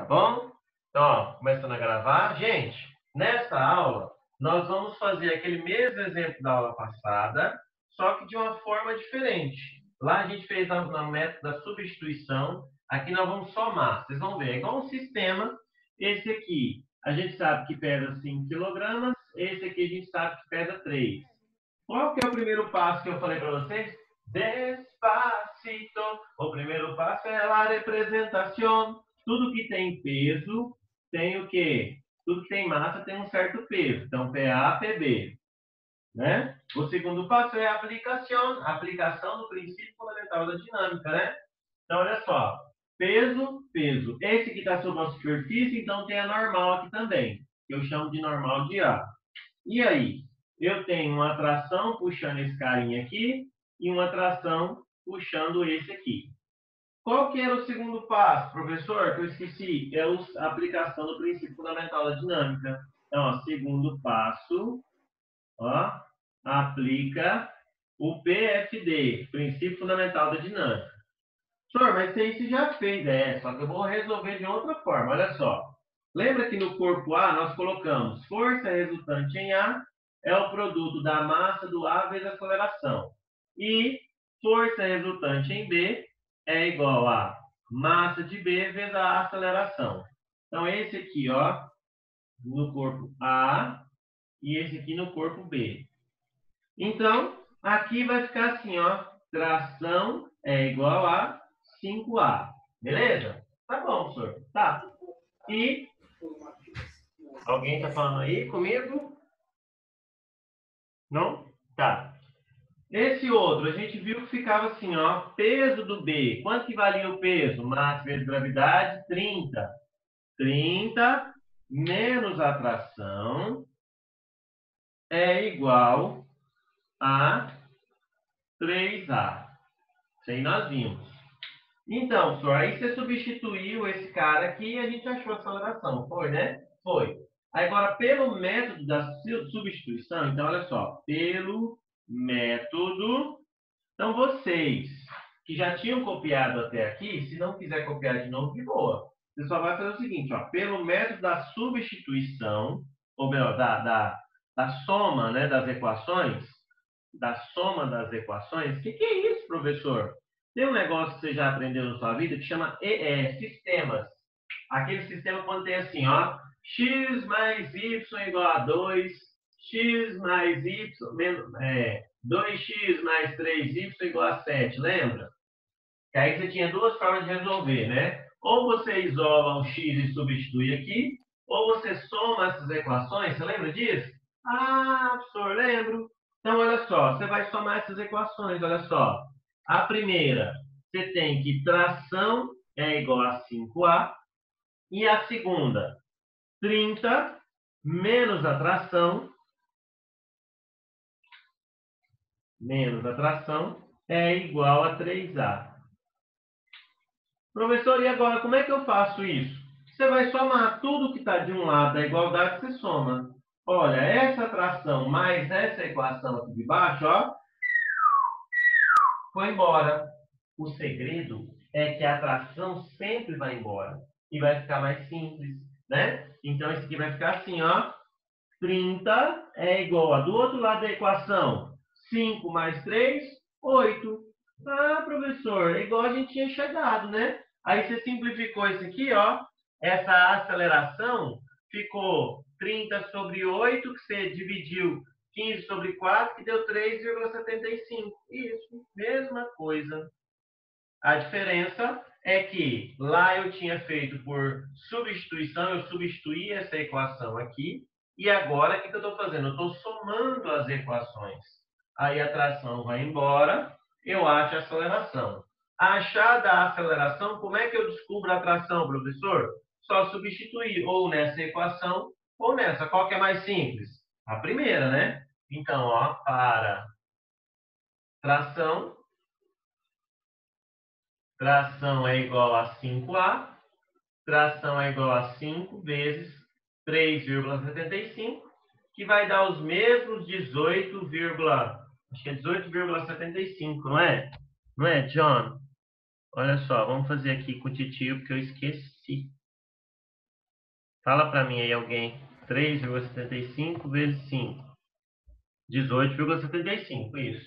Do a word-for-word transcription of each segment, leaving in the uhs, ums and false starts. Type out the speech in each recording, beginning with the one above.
Tá bom? Então, ó, começando a gravar. Gente, nessa aula, nós vamos fazer aquele mesmo exemplo da aula passada, só que de uma forma diferente. Lá a gente fez na, na método da substituição, aqui nós vamos somar. Vocês vão ver, é igual um sistema. Esse aqui, a gente sabe que pesa cinco quilogramas, esse aqui a gente sabe que pesa três. Qual que é o primeiro passo que eu falei para vocês? Despacito. O primeiro passo é a representação. Tudo que tem peso tem o quê? Tudo que tem massa tem um certo peso. Então, P A, P B. Né? O segundo passo é a aplicação. A aplicação do princípio fundamental da dinâmica, né? Então, olha só. Peso, peso. Esse aqui está sobre a superfície, então tem a normal aqui também. Que eu chamo de normal de A. E aí? Eu tenho uma tração puxando esse carinha aqui e uma tração puxando esse aqui. Qual que era o segundo passo, professor? Que eu esqueci. É a aplicação do princípio fundamental da dinâmica. Então, ó, segundo passo, ó, aplica o P F D, princípio fundamental da dinâmica. Professor, mas isso aí você já fez, é, só que eu vou resolver de outra forma. Olha só. Lembra que no corpo A nós colocamos força resultante em A é o produto da massa do A vezes a aceleração. E força resultante em B é igual a massa de B vezes a aceleração. Então, esse aqui, ó, no corpo A e esse aqui no corpo B. Então, aqui vai ficar assim, ó, tração é igual a cinco A. Beleza? Tá bom, senhor. Tá. E alguém tá falando aí comigo? Não? Tá. Esse outro, a gente viu que ficava assim, ó, peso do B. Quanto que valia o peso? Massa vezes gravidade, trinta. trinta menos a tração é igual a três A. Isso aí nós vimos. Então, senhor, aí você substituiu esse cara aqui e a gente achou a aceleração. Foi, né? Foi. Agora, pelo método da substituição, então, olha só. Pelo método... Então, vocês que já tinham copiado até aqui, se não quiser copiar de novo, de boa. Você só vai fazer o seguinte, ó. Pelo método da substituição, ou melhor, da, da, da soma, né, das equações, da soma das equações. O que, que é isso, professor? Tem um negócio que você já aprendeu na sua vida que chama E E, sistemas. Aquele sistema quando tem assim, ó, x mais y igual a dois, x mais y, é, dois x mais três y igual a sete, lembra? Que aí você tinha duas formas de resolver, né? Ou você isola o x e substitui aqui, ou você soma essas equações, você lembra disso? Ah, professor, lembro. Então, olha só, você vai somar essas equações, olha só. A primeira, você tem que tração é igual a cinco A, e a segunda, trinta menos a tração, menos a tração, é igual a três A. Professor, e agora, como é que eu faço isso? Você vai somar tudo que está de um lado da igualdade, você soma. Olha, essa tração mais essa equação aqui de baixo, ó, foi embora. O segredo é que a tração sempre vai embora. E vai ficar mais simples, né? Então, esse aqui vai ficar assim, ó. trinta é igual a, do outro lado da equação, cinco mais três, oito. Ah, professor, é igual a gente tinha chegado, né? Aí você simplificou isso aqui, ó. Essa aceleração ficou trinta sobre oito, que você dividiu quinze sobre quatro, que deu três vírgula setenta e cinco. Isso, mesma coisa. A diferença é que lá eu tinha feito por substituição, eu substituí essa equação aqui, e agora o que eu estou fazendo? Eu estou somando as equações. Aí a tração vai embora, eu acho a aceleração. Achada a aceleração, como é que eu descubro a tração, professor? Só substituir ou nessa equação ou nessa. Qual que é mais simples? A primeira, né? Então, ó, para tração, tração é igual a cinco A, tração é igual a cinco vezes três vírgula setenta e cinco, que vai dar os mesmos dezoito, acho que é dezoito vírgula setenta e cinco, não é? Não é, John? Olha só, vamos fazer aqui com o titio, porque eu esqueci. Fala para mim aí alguém. três vírgula setenta e cinco vezes cinco. dezoito vírgula setenta e cinco, isso.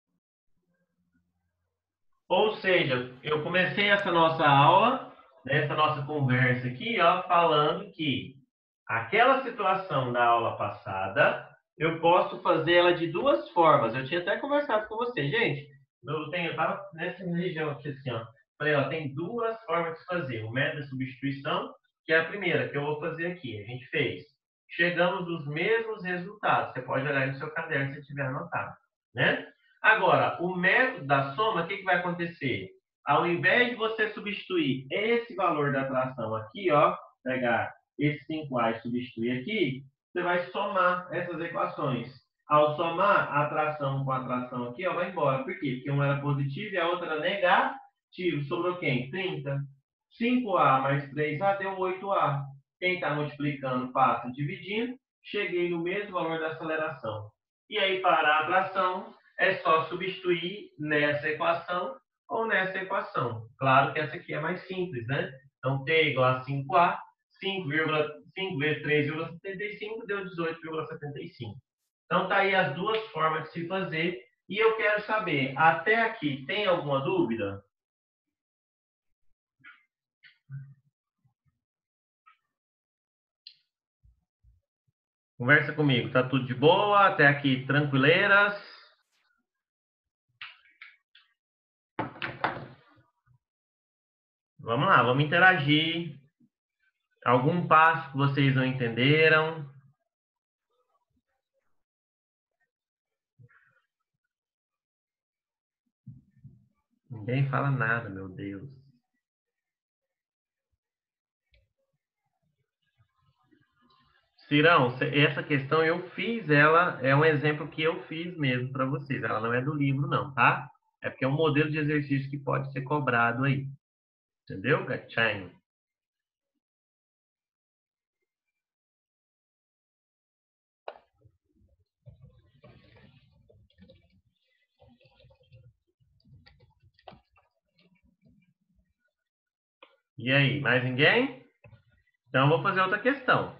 Ou seja, eu comecei essa nossa aula, essa nossa conversa aqui, ó, falando que aquela situação da aula passada, eu posso fazer ela de duas formas. Eu tinha até conversado com você, gente. Eu tenho, eu tava nessa região aqui assim, ó. Falei, ó, tem duas formas de fazer. O método de substituição, que é a primeira que eu vou fazer aqui. A gente fez. Chegamos nos mesmos resultados. Você pode olhar aí no seu caderno se tiver anotado, né? Agora, o método da soma, o que, que vai acontecer? Ao invés de você substituir esse valor da fração aqui, ó, pegar esse cinco a e substituir aqui, você vai somar essas equações. Ao somar a tração com a tração aqui, ó, vai embora. Por quê? Porque uma era positiva e a outra era negativo. Sobrou quem? trinta. cinco a mais três a deu oito a. Quem está multiplicando passa dividindo. Cheguei no mesmo valor da aceleração. E aí, para a tração, é só substituir nessa equação ou nessa equação. Claro que essa aqui é mais simples, né? Então, T igual a cinco a, cinco vezes três vírgula setenta e cinco deu dezoito vírgula setenta e cinco. Então, tá aí as duas formas de se fazer. E eu quero saber, até aqui, tem alguma dúvida? Conversa comigo, tá tudo de boa? Até aqui, tranquileiras? Vamos lá, vamos interagir. Algum passo que vocês não entenderam? Ninguém fala nada, meu Deus. Cirão, essa questão eu fiz ela, é um exemplo que eu fiz mesmo para vocês. Ela não é do livro, não, tá? É porque é um modelo de exercício que pode ser cobrado aí. Entendeu, gatinho? E aí, mais ninguém? Então, eu vou fazer outra questão.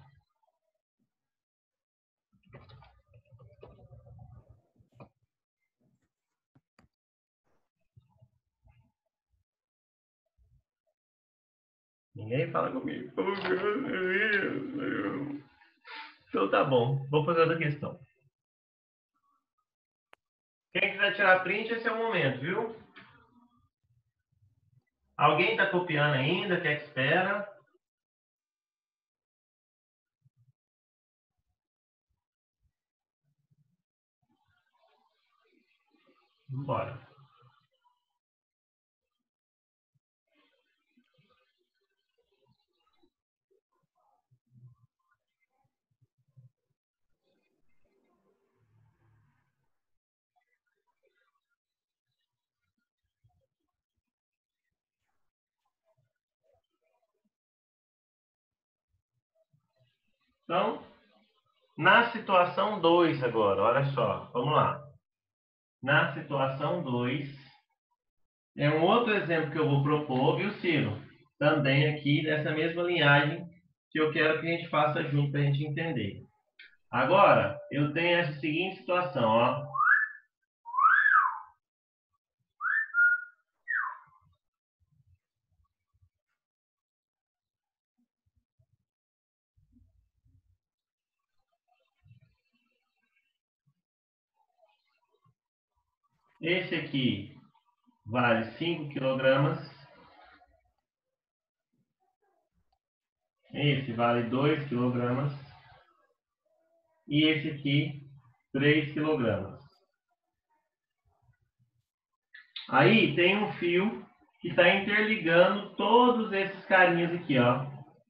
Ninguém fala comigo. Então, tá bom. Vou fazer outra questão. Quem quiser tirar print, esse é o momento, viu? Alguém está copiando ainda? Quer que espera? Vambora. Então, na situação dois agora, olha só, vamos lá. Na situação dois, é um outro exemplo que eu vou propor, viu, Ciro? Também aqui dessa mesma linhagem que eu quero que a gente faça junto para a gente entender. Agora, eu tenho essa seguinte situação, ó. Esse aqui vale cinco quilogramas. Esse vale dois quilogramas. E esse aqui, três quilogramas. Aí tem um fio que está interligando todos esses carinhas aqui, ó.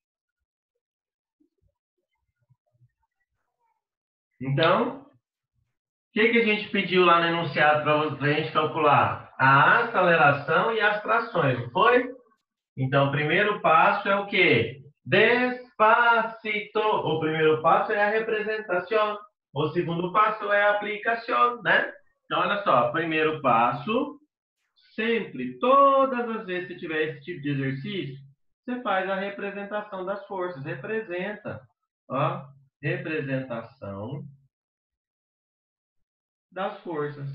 Então, o que, que a gente pediu lá no enunciado para a gente calcular? A aceleração e as trações, não foi? Então, o primeiro passo é o quê? Despacito. O primeiro passo é a representação. O segundo passo é a aplicação, né? Então, olha só. Primeiro passo, sempre, todas as vezes que tiver esse tipo de exercício, você faz a representação das forças. Representa, ó, representação das forças.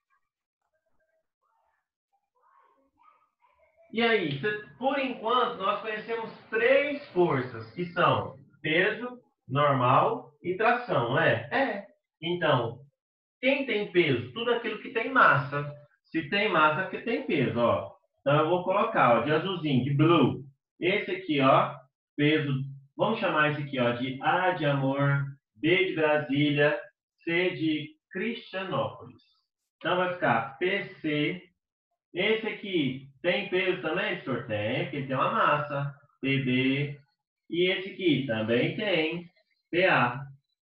E aí, por enquanto, nós conhecemos três forças, que são peso, normal e tração, não é? É. Então, quem tem peso? Tudo aquilo que tem massa. Se tem massa, é porque tem peso, ó. Então, eu vou colocar, ó, de azulzinho, de blue. Esse aqui, ó, peso, vamos chamar esse aqui, ó, de A de amor, B de Brasília, C de Cristianópolis. Então, vai ficar P C. Esse aqui tem peso também, professor? Tem, porque tem uma massa. P B. E esse aqui também tem. P A.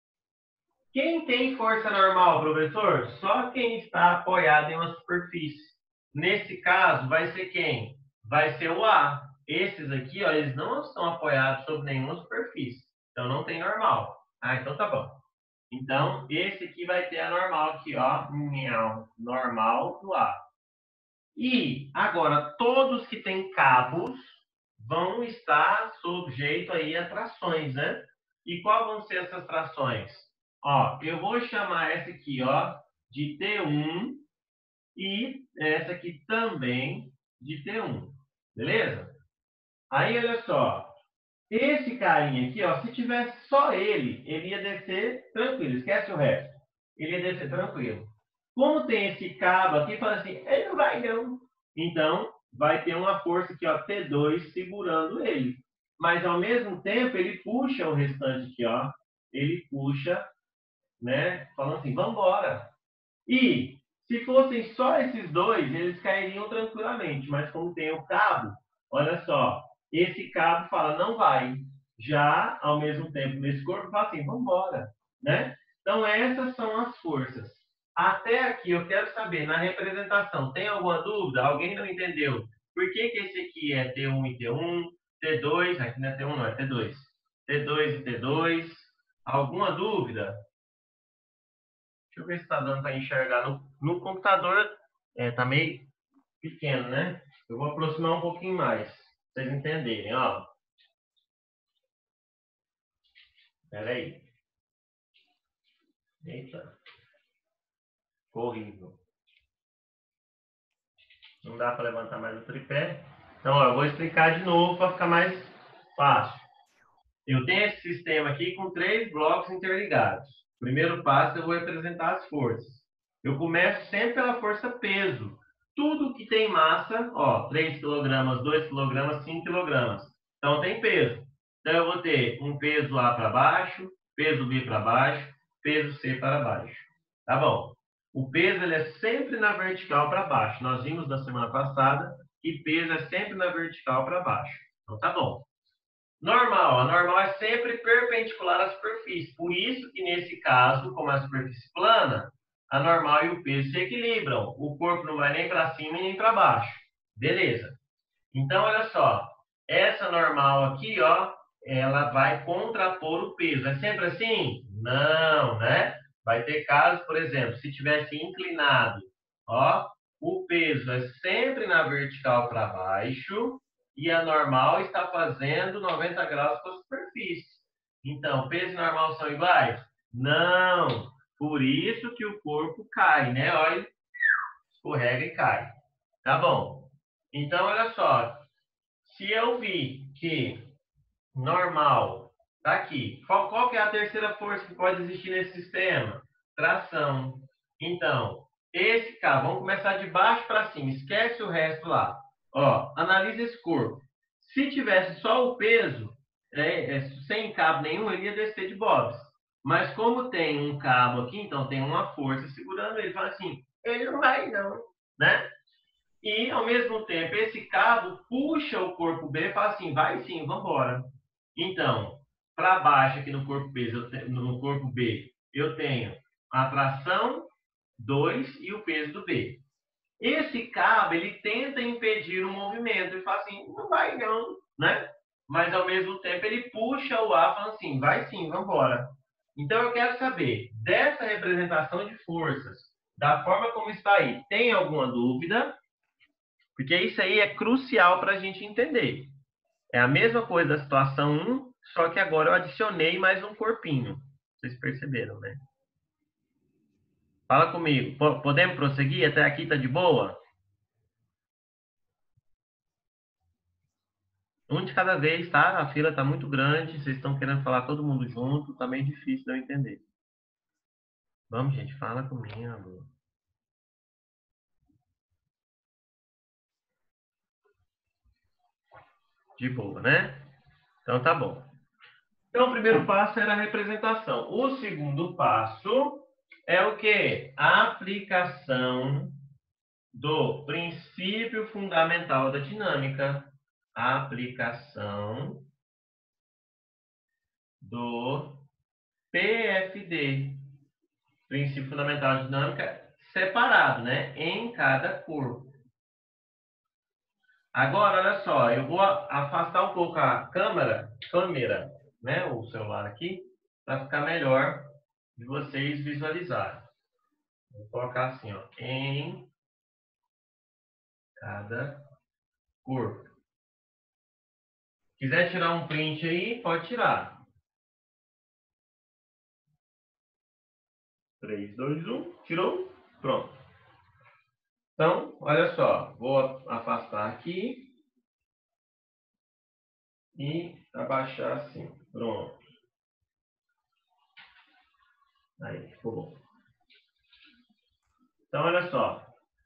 Quem tem força normal, professor? Só quem está apoiado em uma superfície. Nesse caso, vai ser quem? Vai ser o A. Esses aqui, ó, eles não estão apoiados sobre nenhuma superfície. Então, não tem normal. Ah, então tá bom. Então, esse aqui vai ter a normal aqui, ó. Normal do A. E, agora, todos que têm cabos vão estar sujeito aí a trações, né? E quais vão ser essas trações? Ó, eu vou chamar essa aqui, ó, de T um e essa aqui também de T um, beleza? Aí, olha só, esse carinha aqui, ó, se tivesse só ele, ele ia descer tranquilo, esquece o resto. Ele ia descer tranquilo. Como tem esse cabo aqui, fala assim, ele não vai não. Então, vai ter uma força aqui, ó, T dois, segurando ele. Mas, ao mesmo tempo, ele puxa o restante aqui, ó. Ele puxa, né? Falando assim, vamos embora. E, se fossem só esses dois, eles cairiam tranquilamente. Mas, como tem o cabo, olha só. Esse cabo fala, não vai. Já, ao mesmo tempo, nesse corpo, fala assim, vamos embora, né? Então, essas são as forças. Até aqui, eu quero saber, na representação, tem alguma dúvida? Alguém não entendeu? Por que, que esse aqui é T um e T um, T dois, aqui não é T um, não, é T dois. T dois e T dois. Alguma dúvida? Deixa eu ver se está dando para enxergar. No, no computador, está é, meio pequeno, né? Eu vou aproximar um pouquinho mais, para vocês entenderem, ó. Espera aí. Eita. Horrível. Não dá para levantar mais o tripé. Então, ó, eu vou explicar de novo para ficar mais fácil. Eu tenho esse sistema aqui com três blocos interligados. Primeiro passo, eu vou representar as forças. Eu começo sempre pela força peso. Tudo que tem massa, ó, três quilogramas, dois quilogramas, cinco quilogramas. Então, tem peso. Então, eu vou ter um peso A para baixo, peso B para baixo, peso C para baixo. Tá bom? O peso ele é sempre na vertical para baixo. Nós vimos na semana passada que peso é sempre na vertical para baixo. Então, tá bom. Normal. A normal é sempre perpendicular à superfície. Por isso que, nesse caso, como é a superfície plana, a normal e o peso se equilibram. O corpo não vai nem para cima e nem para baixo. Beleza. Então, olha só. Essa normal aqui, ó, ela vai contrapor o peso. É sempre assim? Não, né? Vai ter casos, por exemplo, se tivesse inclinado, ó, o peso é sempre na vertical para baixo e a normal está fazendo noventa graus com a superfície. Então, peso e normal são iguais? Não. Por isso que o corpo cai, né? Olha, escorrega e cai. Tá bom. Então, olha só. Se eu vi que normal tá aqui, qual, qual que é a terceira força que pode existir nesse sistema? Tração. Então, esse cabo, vamos começar de baixo para cima, esquece o resto lá. Ó, analisa esse corpo. Se tivesse só o peso, é, é, sem cabo nenhum, ele ia descer de bobs. Mas como tem um cabo aqui, então tem uma força segurando ele. Fala assim, ele não vai não, né? E, ao mesmo tempo, esse cabo puxa o corpo B e fala assim, vai sim, vamos embora. Então, para baixo aqui no corpo B, no corpo B, eu tenho a tração dois e o peso do B. Esse cabo, ele tenta impedir o movimento. Ele fala assim, não vai não, né? Mas, ao mesmo tempo, ele puxa o A falando assim, vai sim, vamos embora. Então, eu quero saber, dessa representação de forças, da forma como está aí, tem alguma dúvida? Porque isso aí é crucial para a gente entender. É a mesma coisa da situação um, só que agora eu adicionei mais um corpinho. Vocês perceberam, né? Fala comigo. Podemos prosseguir? Até aqui tá de boa? Um de cada vez, tá? A fila tá muito grande. Vocês estão querendo falar todo mundo junto. Tá meio difícil de eu entender. Vamos, gente. Fala comigo. De boa, né? Então tá bom. Então o primeiro passo era a representação. O segundo passo é o quê? A aplicação do princípio fundamental da dinâmica. A aplicação do P F D, princípio fundamental da dinâmica, separado, né? Em cada corpo. Agora, olha só, eu vou afastar um pouco a câmera, câmera, né? O celular aqui, para ficar melhor de vocês visualizarem. Vou colocar assim, ó, em cada corpo. Quiser tirar um print aí, pode tirar. três, dois, um, tirou? Pronto. Então, olha só, vou afastar aqui e abaixar assim. Pronto. Aí, ficou bom. Então, olha só.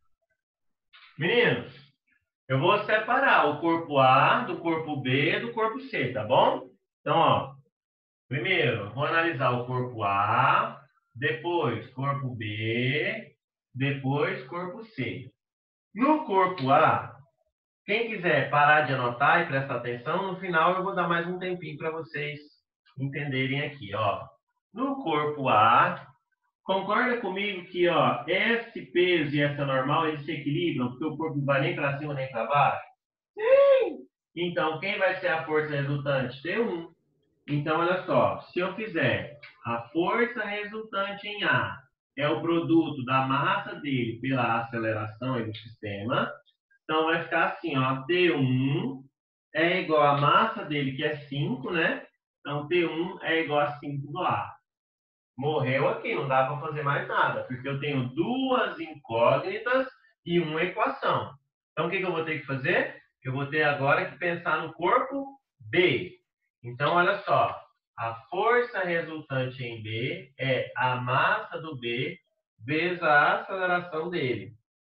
Meninos, eu vou separar o corpo A do corpo B do corpo C, tá bom? Então, ó, primeiro, vou analisar o corpo A, depois corpo B, depois corpo C. No corpo A, quem quiser parar de anotar e prestar atenção, no final eu vou dar mais um tempinho para vocês entenderem aqui, ó. No corpo A, concorda comigo que, ó, esse peso e essa normal, eles se equilibram, porque o corpo não vai nem para cima nem para baixo? Sim! Então, quem vai ser a força resultante? T um. Então, olha só, se eu fizer a força resultante em A é o produto da massa dele pela aceleração do sistema, então vai ficar assim, ó, T um é igual à massa dele, que é cinco, né? Então, T um é igual a cinco do A. Morreu aqui, não dá para fazer mais nada, porque eu tenho duas incógnitas e uma equação. Então, o que, que eu vou ter que fazer? Eu vou ter agora que pensar no corpo B. Então, olha só, a força resultante em B é a massa do B vezes a aceleração dele.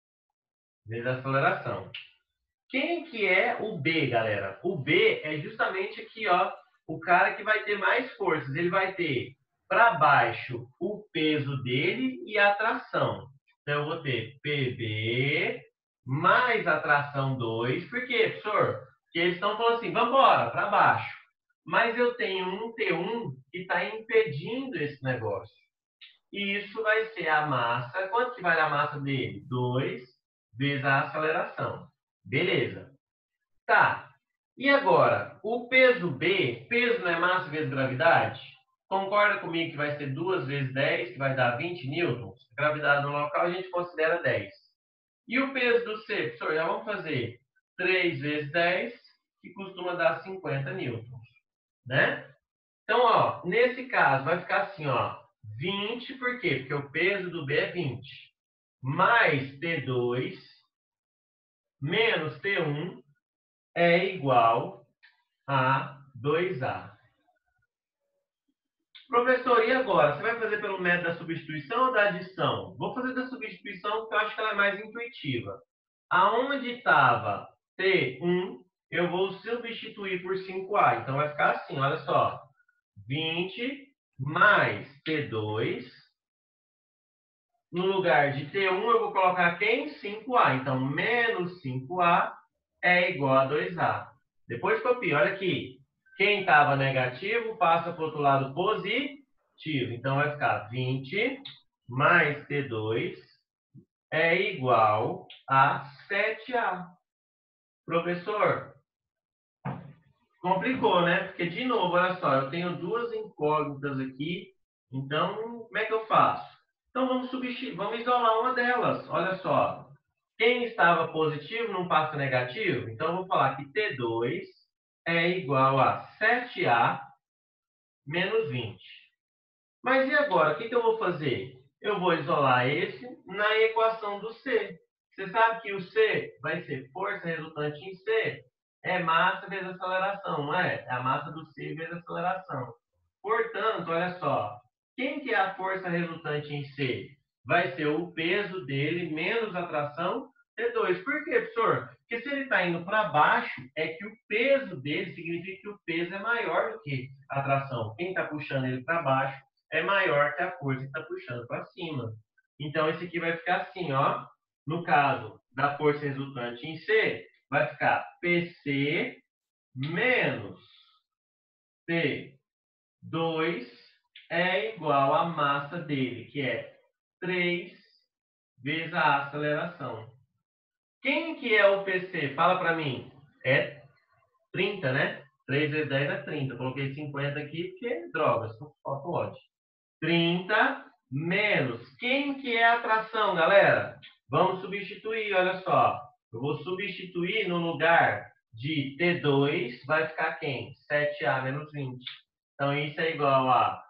Vezes a aceleração. Quem que é o B, galera? O B é justamente aqui, ó, o cara que vai ter mais forças. Ele vai ter para baixo o peso dele e a tração. Então, eu vou ter P B mais a tração dois. Por quê, professor? Porque eles estão falando assim, vamos embora, para baixo. Mas eu tenho um T um que está impedindo esse negócio. E isso vai ser a massa. Quanto que vale a massa dele? dois vezes a aceleração. Beleza. Tá. E agora, o peso B, peso não é massa vezes gravidade? Concorda comigo que vai ser duas vezes dez, que vai dar vinte newtons? Gravidade no local a gente considera dez. E o peso do C, professor, já vamos fazer três vezes dez, que costuma dar cinquenta newtons, né? Então, ó, nesse caso vai ficar assim, ó, vinte, por quê? Porque o peso do B é vinte, mais T dois menos T um é igual a dois A. Professor, e agora? Você vai fazer pelo método da substituição ou da adição? Vou fazer da substituição porque eu acho que ela é mais intuitiva. Aonde estava T um, eu vou substituir por cinco A. Então, vai ficar assim, olha só. vinte mais T dois. No lugar de T um, eu vou colocar quem? cinco A. Então, menos cinco A é igual a dois A. Depois copia, olha aqui. Quem estava negativo passa para o outro lado positivo. Então, vai ficar vinte mais T dois é igual a sete A. Professor, complicou, né? Porque, de novo, olha só, eu tenho duas incógnitas aqui. Então, como é que eu faço? Então, vamos substituir, vamos isolar uma delas. Olha só. Quem estava positivo não passa negativo? Então, eu vou falar que T dois é igual a sete a menos vinte. Mas e agora? O que, que eu vou fazer? Eu vou isolar esse na equação do C. Você sabe que o C vai ser força resultante em C é massa vezes aceleração, não é? É a massa do C vezes aceleração. Portanto, olha só. Quem que é a força resultante em C? Vai ser o peso dele menos a tração T dois. Por quê, professor? Porque se ele está indo para baixo, é que o peso dele significa que o peso é maior do que a tração. Quem está puxando ele para baixo é maior que a força que está puxando para cima. Então, esse aqui vai ficar assim, ó. No caso da força resultante em C, vai ficar P C menos T dois é igual à massa dele, que é três vezes a aceleração. Quem que é o P C? Fala para mim. É trinta, né? três vezes dez é trinta. Coloquei cinquenta aqui porque, droga, só pode. trinta menos. Quem que é a tração, galera? Vamos substituir, olha só. Eu vou substituir no lugar de T dois, vai ficar quem? sete a menos vinte. Então, isso é igual a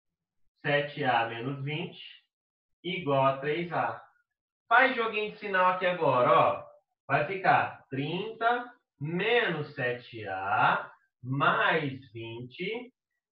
sete a menos vinte, igual a três a. Faz joguinho de sinal aqui agora, ó. Vai ficar trinta menos sete a mais vinte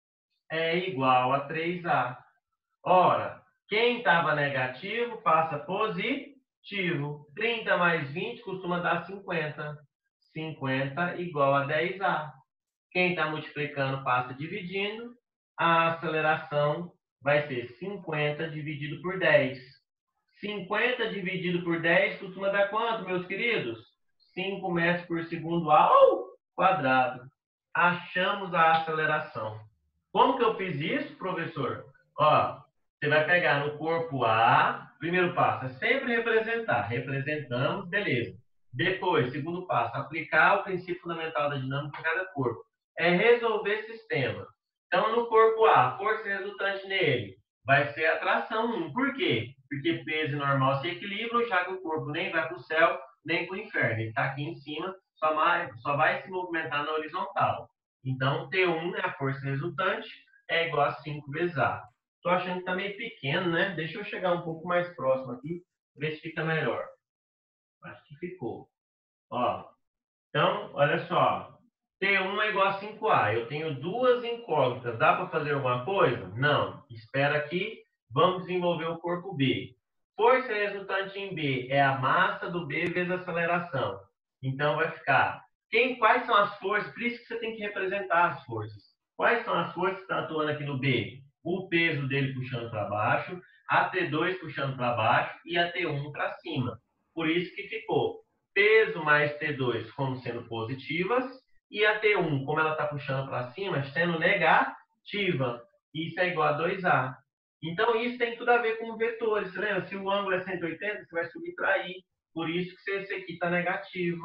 é igual a três a. Ora, quem estava negativo passa positivo. trinta mais vinte costuma dar cinquenta. cinquenta igual a dez a. Quem está multiplicando passa dividindo. A aceleração vai ser cinquenta dividido por dez. cinquenta dividido por dez costuma dar quanto, meus queridos? cinco metros por segundo ao quadrado. Achamos a aceleração. Como que eu fiz isso, professor? Ó, você vai pegar no corpo A, primeiro passo é sempre representar. Representamos, beleza. Depois, segundo passo, aplicar o princípio fundamental da dinâmica em cada corpo. É resolver sistema. Então, no corpo A, a força resultante nele vai ser a tração um. Por quê? Porque peso normal se equilibram, já que o corpo nem vai para o céu, nem para o inferno. Ele está aqui em cima, só vai, só vai se movimentar na horizontal. Então, T um é a força resultante, é igual a cinco vezes A. Estou achando que está meio pequeno, né? Deixa eu chegar um pouco mais próximo aqui, ver se fica melhor. Acho que ficou. Ó, então, olha só. T um é igual a cinco a. Eu tenho duas incógnitas. Dá para fazer alguma coisa? Não. Espera aqui. Vamos desenvolver o corpo B. Força resultante em B é a massa do B vezes a aceleração. Então, vai ficar... Quem, quais são as forças? Por isso que você tem que representar as forças. Quais são as forças que estão atuando aqui no B? O peso dele puxando para baixo, a T dois puxando para baixo e a T um para cima. Por isso que ficou peso mais T dois como sendo positivas e a T um, como ela está puxando para cima, sendo negativa. Isso é igual a dois a. Então, isso tem tudo a ver com vetores. Você lembra? Se o ângulo é cento e oitenta, você vai subtrair. Por isso que esse aqui está negativo.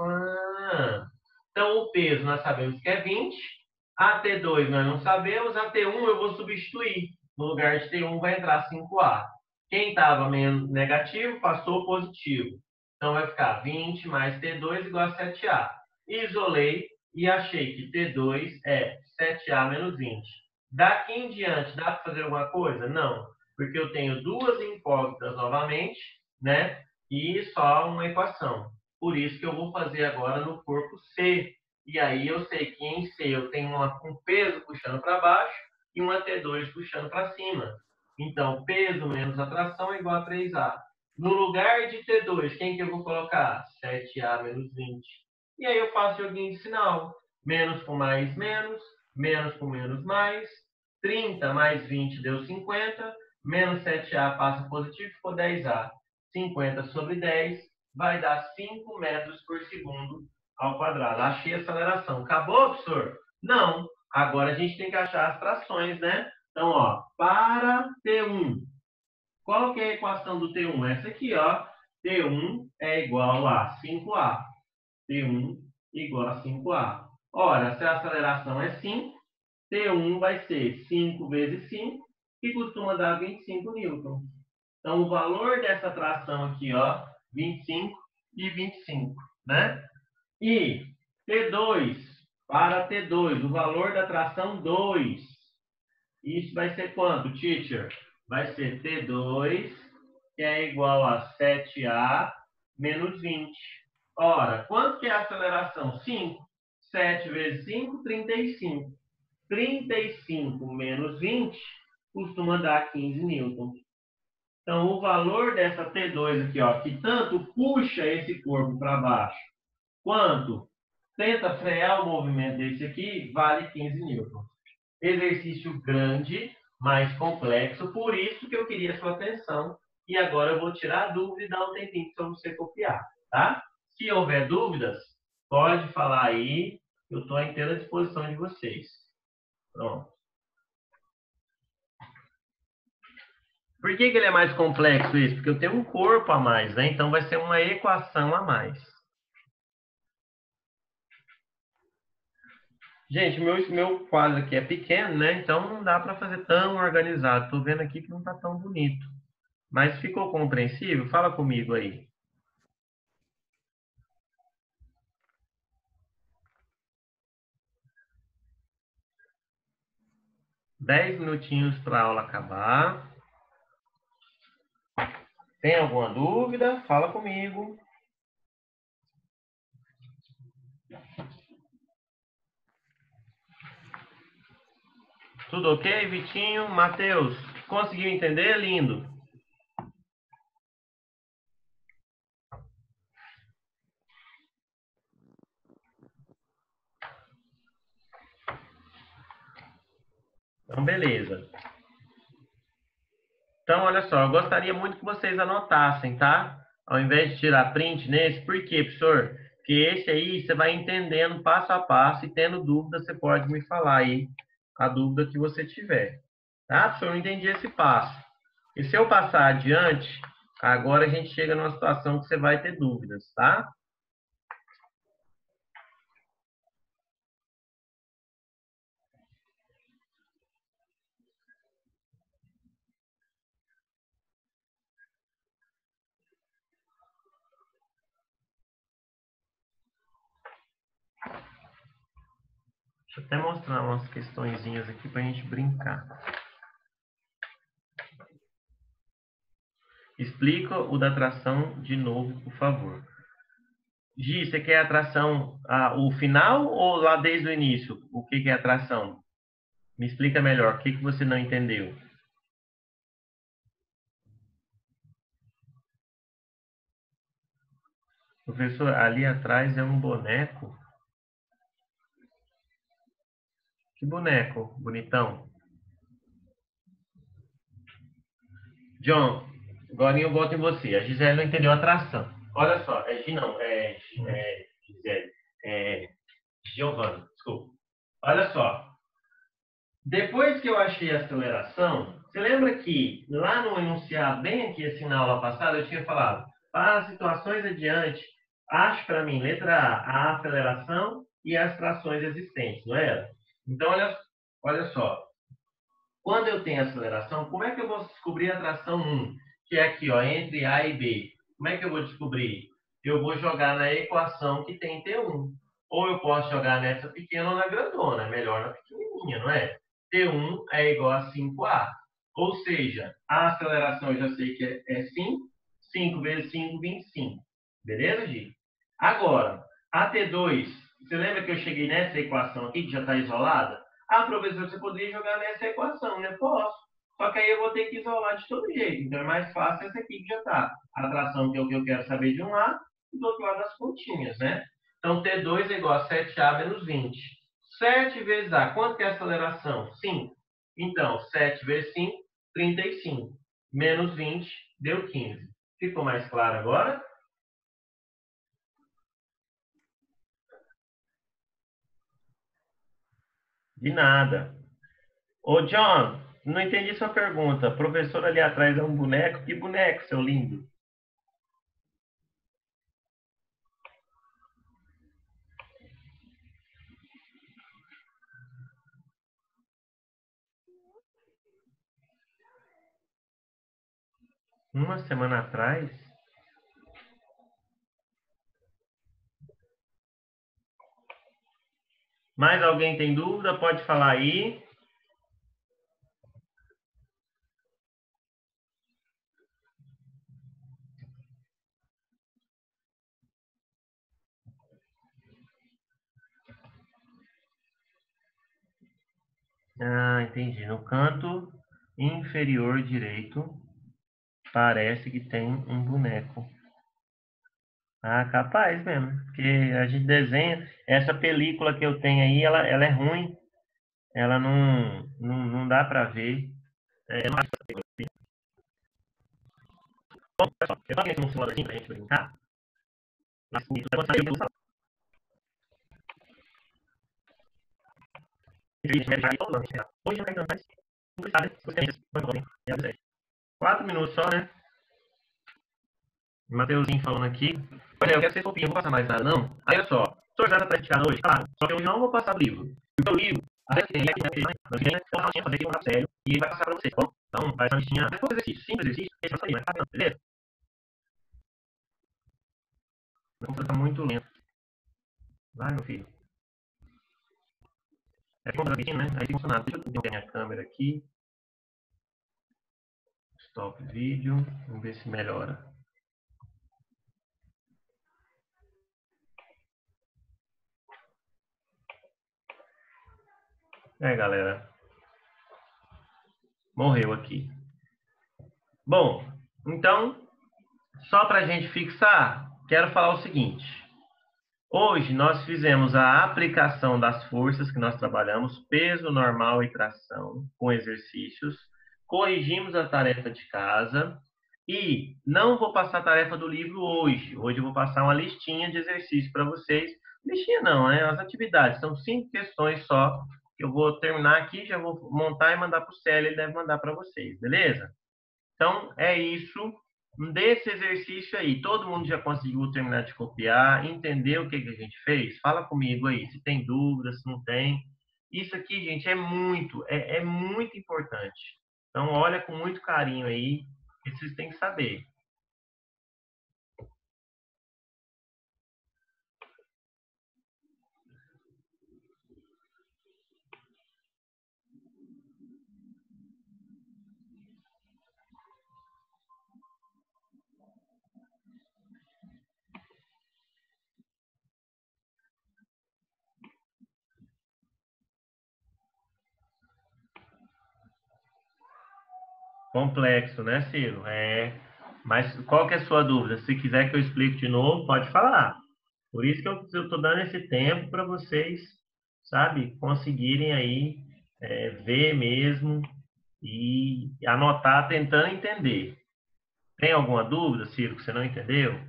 Então, o peso nós sabemos que é vinte. A T dois nós não sabemos. A T um eu vou substituir. No lugar de T um vai entrar cinco a. Quem estava menos negativo passou positivo. Então, vai ficar vinte mais T dois igual a sete a. Isolei e achei que T dois é sete a menos vinte. Daqui em diante, dá para fazer alguma coisa? Não, porque eu tenho duas incógnitas novamente, né? E só uma equação. Por isso que eu vou fazer agora no corpo C. E aí eu sei que em C eu tenho uma, um peso puxando para baixo e uma T dois puxando para cima. Então, peso menos atração é igual a três a. No lugar de T dois, quem que eu vou colocar? sete a menos vinte. E aí eu faço joguinho de sinal. Menos com mais, menos. Menos com menos, mais. trinta mais vinte deu cinquenta. Menos sete a passa positivo, ficou dez a. cinquenta sobre dez vai dar cinco metros por segundo ao quadrado. Achei a aceleração. Acabou, professor? Não. Agora a gente tem que achar as trações, né? Então, ó, para T um. Qual que é a equação do T um? Essa aqui, ó. T um é igual a cinco a. T um igual a cinco a. Ora, se a aceleração é cinco, T um vai ser cinco vezes cinco, que costuma dar vinte e cinco newtons. Então, o valor dessa tração aqui, ó, vinte e cinco e vinte e cinco, né? E T dois Para T dois, o valor da tração dois. Isso vai ser quanto, teacher? Vai ser T dois, que é igual a sete A menos vinte. Ora, quanto que é a aceleração? cinco. sete vezes cinco, trinta e cinco. trinta e cinco menos vinte costuma dar quinze newtons. Então, o valor dessa T dois aqui, ó, que tanto puxa esse corpo para baixo, quanto tenta frear o movimento desse aqui, vale quinze newtons. Exercício grande, mais complexo, por isso que eu queria sua atenção. E agora eu vou tirar a dúvida e dar um tempinho para você copiar, tá? Se houver dúvidas, pode falar aí, eu estou à inteira disposição de vocês. Pronto. Por que que ele é mais complexo isso? Porque eu tenho um corpo a mais, né? Então vai ser uma equação a mais. Gente, meu, meu quadro aqui é pequeno, né? Então não dá para fazer tão organizado. Estou vendo aqui que não está tão bonito. Mas ficou compreensível? Fala comigo aí. Dez minutinhos para a aula acabar. Tem alguma dúvida? Fala comigo. Tudo ok, Vitinho? Matheus, conseguiu entender? Lindo. Então, beleza. Então, olha só, eu gostaria muito que vocês anotassem, tá? Ao invés de tirar print nesse, por quê, professor? Porque esse aí você vai entendendo passo a passo e tendo dúvida, você pode me falar aí a dúvida que você tiver. Tá, professor? Eu não entendi esse passo. E se eu passar adiante, agora a gente chega numa situação que você vai ter dúvidas, tá? Deixa eu até mostrar umas questõezinhas aqui para a gente brincar. Explica o da tração de novo, por favor. Gi, você quer a tração, ah, o final ou lá desde o início? O que, que é a tração? Me explica melhor, o que, que você não entendeu? Professor, ali atrás é um boneco. Que boneco, bonitão. John, agora eu boto em você. A Gisele não entendeu a tração. Olha só, é Gi não, é, é Gisele. É Giovana, desculpa. Olha só. Depois que eu achei a aceleração, você lembra que lá no enunciado, bem aqui assim na aula passada, eu tinha falado, para situações adiante, ache para mim, letra A, a aceleração e as trações existentes, não era? Então, olha, olha só. Quando eu tenho aceleração, como é que eu vou descobrir a tração um? Que é aqui, ó, entre A e B. Como é que eu vou descobrir? Eu vou jogar na equação que tem T um. Ou eu posso jogar nessa pequena ou na grandona. É melhor na pequenininha, não é? T um é igual a cinco A. Ou seja, a aceleração eu já sei que é cinco. cinco vezes cinco, vinte e cinco. Beleza, Gi? Agora, a T dois, você lembra que eu cheguei nessa equação aqui, que já está isolada? Ah, professor, você poderia jogar nessa equação, né? Posso. Só que aí eu vou ter que isolar de todo jeito. Então é mais fácil essa aqui que já está. A tração que é o que eu quero saber de um lado e do outro lado as pontinhas, né? Então T dois é igual a sete A menos vinte. sete vezes A, quanto que é a aceleração? cinco. Então, sete vezes cinco, trinta e cinco. Menos vinte, deu quinze. Ficou mais claro agora? De nada. Ô, John, não entendi sua pergunta. O professor ali atrás é um boneco? Que boneco, seu lindo? Uma semana atrás? Mais alguém tem dúvida? Pode falar aí. Ah, entendi. No canto inferior direito, parece que tem um boneco. Ah, capaz mesmo. Porque a gente desenha. Essa película que eu tenho aí, ela, ela é ruim. Ela não, não, não dá para ver. É, eu não acho essa película aqui. Bom, pessoal, eu também tenho um simuladorzinho pra gente brincar. Mas isso é você usar. Hoje não tem tanto mais. Não sabe se você tem isso. Quatro minutos só, né? Mateuzinho falando aqui. Olha, eu quero ser fofinho, não vou passar mais nada, não. Aí, olha só. Estou já praticado hoje, claro. Só que hoje não vou passar o livro. Porque o livro, até tem ele aqui, né? Mas tem uma aulinha fazer aqui um sério e ele vai passar para vocês, tá bom? Então, faz uma listinha. Mas pouco exercício, simples exercício, esse vai sair, mas tá, beleza? O computador tá muito lento. Vai, meu filho. É que o computador tá né? Aí tem funcionado. Deixa eu interromper minha câmera aqui. Stop vídeo. Vamos ver se melhora. É, galera. Morreu aqui. Bom, então, só para a gente fixar, quero falar o seguinte. Hoje nós fizemos a aplicação das forças que nós trabalhamos, peso, normal e tração, com exercícios. Corrigimos a tarefa de casa e não vou passar a tarefa do livro hoje. Hoje eu vou passar uma listinha de exercícios para vocês. Listinha não, né? As atividades. São cinco questões só que eu vou terminar aqui, já vou montar e mandar para o Célio, ele deve mandar para vocês, beleza? Então, é isso. Desse exercício aí, todo mundo já conseguiu terminar de copiar, entender o que, que a gente fez? Fala comigo aí, se tem dúvida, se não tem. Isso aqui, gente, é muito, é, é muito importante. Então, olha com muito carinho aí, que vocês têm que saber. Complexo, né, Ciro? É. Mas qual que é a sua dúvida? Se quiser que eu explique de novo, pode falar. Por isso que eu estou dando esse tempo para vocês, sabe, conseguirem aí é, ver mesmo e anotar tentando entender. Tem alguma dúvida, Ciro, que você não entendeu?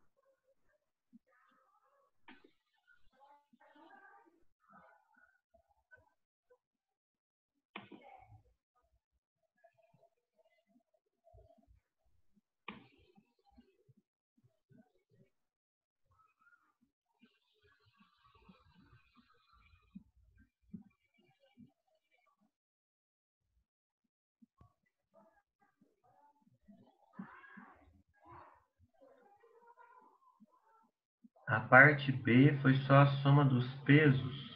A parte B foi só a soma dos pesos.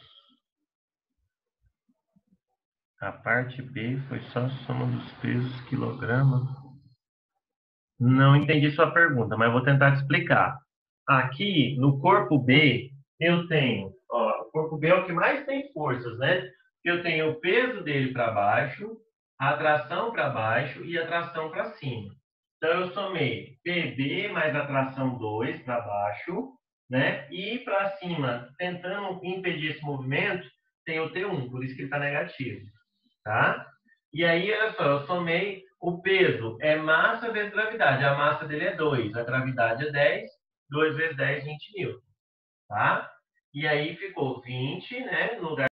A parte B foi só a soma dos pesos quilograma. Não entendi sua pergunta, mas vou tentar te explicar. Aqui, no corpo B, eu tenho... Ó, o corpo B é o que mais tem forças, né? Eu tenho o peso dele para baixo, a tração para baixo e a tração para cima. Então, eu somei P B mais a tração dois para baixo, né? E para cima, tentando impedir esse movimento, tem o T um, por isso que ele está negativo, tá? E aí, olha só, eu somei o peso, é massa vezes gravidade. A massa dele é dois, a gravidade é dez, dois vezes dez, vinte mil, tá? E aí ficou vinte, né, no lugar